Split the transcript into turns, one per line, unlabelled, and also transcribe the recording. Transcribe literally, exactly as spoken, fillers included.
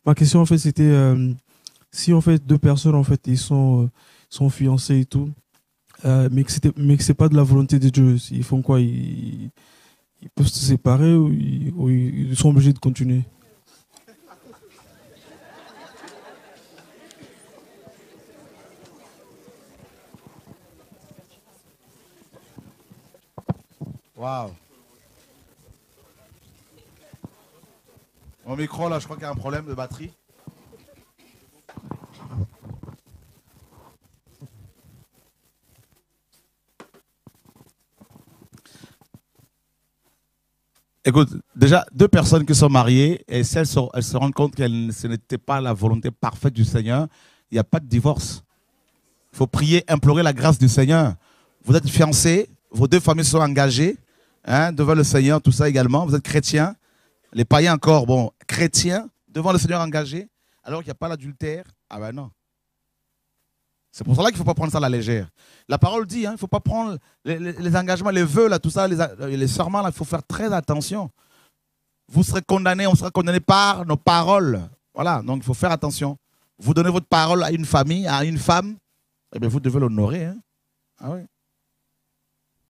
Ma question, en fait, c'était euh, si, en fait, deux personnes, en fait, ils sont, euh, sont fiancés et tout, euh, mais que c'était, mais que c'est pas de la volonté de Dieu. Ils font quoi? Ils, ils peuvent se séparer ou ils, ou ils sont obligés de continuer?
Waouh. Mon micro, là, je crois qu'il y a un problème de batterie. Écoute, déjà, deux personnes qui sont mariées, et si elles se, elles se rendent compte que ce n'était pas la volonté parfaite du Seigneur, il n'y a pas de divorce. Il faut prier, implorer la grâce du Seigneur. Vous êtes fiancés, vos deux familles sont engagées hein, devant le Seigneur, tout ça également. Vous êtes chrétiens, les païens encore, bon, chrétiens, devant le Seigneur engagés, alors qu'il n'y a pas l'adultère. Ah ben non. C'est pour cela qu'il ne faut pas prendre ça à la légère. La parole dit, hein, il ne faut pas prendre les, les, les engagements, les vœux, là, tout ça, les, les serments, là, il faut faire très attention. Vous serez condamnés, on sera condamné par nos paroles. Voilà, donc il faut faire attention. Vous donnez votre parole à une famille, à une femme, eh bien vous devez l'honorer. Hein. Ah oui.